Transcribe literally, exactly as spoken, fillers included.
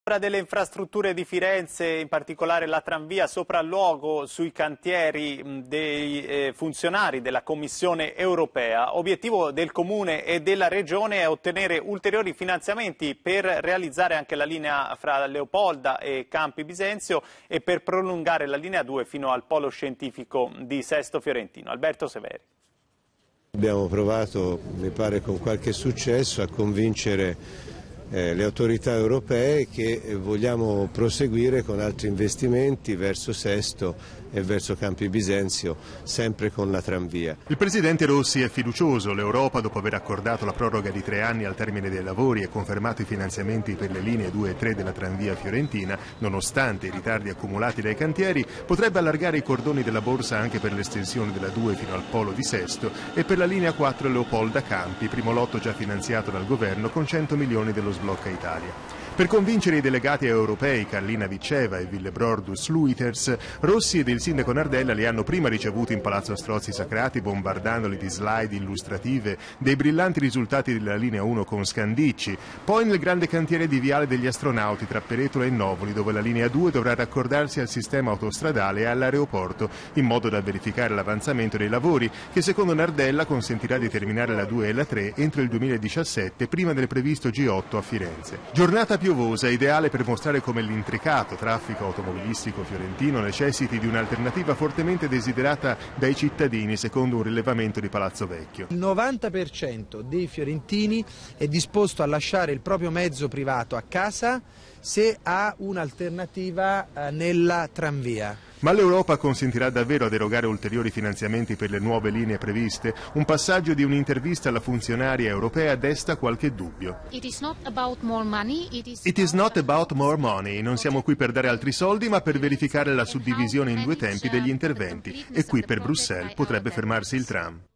Delle infrastrutture di Firenze, in particolare la tranvia, sopralluogo sui cantieri dei eh, funzionari della Commissione europea. Obiettivo del Comune e della Regione è ottenere ulteriori finanziamenti per realizzare anche la linea fra Leopolda e Campi Bisenzio e per prolungare la linea due fino al polo scientifico di Sesto Fiorentino. Alberto Severi. Abbiamo provato, mi pare con qualche successo, a convincere Eh, le autorità europee che vogliamo proseguire con altri investimenti verso Sesto e verso Campi Bisenzio, sempre con la tranvia. Il presidente Rossi è fiducioso. L'Europa, dopo aver accordato la proroga di tre anni al termine dei lavori e confermato i finanziamenti per le linee due e tre della tranvia fiorentina, nonostante i ritardi accumulati dai cantieri, potrebbe allargare i cordoni della borsa anche per l'estensione della due fino al polo di Sesto e per la linea quattro Leopolda Campi, primo lotto già finanziato dal governo con cento milioni dello Sblocca Italia. Per convincere i delegati europei Carlina Vicceva e Villebrordus Luiters, Rossi ed il sindaco Nardella li hanno prima ricevuti in Palazzo Strozzi Sacrati, bombardandoli di slide illustrative dei brillanti risultati della linea uno con Scandicci, poi nel grande cantiere di Viale degli Astronauti tra Peretola e Novoli, dove la linea due dovrà raccordarsi al sistema autostradale e all'aeroporto, in modo da verificare l'avanzamento dei lavori, che secondo Nardella consentirà di terminare la due e la tre entro il duemiladiciassette, prima del previsto G otto a Firenze. Giornata piovosa, ideale per mostrare come l'intricato traffico automobilistico fiorentino necessiti di un'alternativa fortemente desiderata dai cittadini, secondo un rilevamento di Palazzo Vecchio. Il novanta per cento dei fiorentini è disposto a lasciare il proprio mezzo privato a casa se ha un'alternativa nella tranvia. Ma l'Europa consentirà davvero ad erogare ulteriori finanziamenti per le nuove linee previste? Un passaggio di un'intervista alla funzionaria europea desta qualche dubbio. It is not about more money, it is It is not about more money. Non siamo qui per dare altri soldi, ma per verificare la suddivisione in due tempi degli interventi. E qui per Bruxelles potrebbe fermarsi il tram.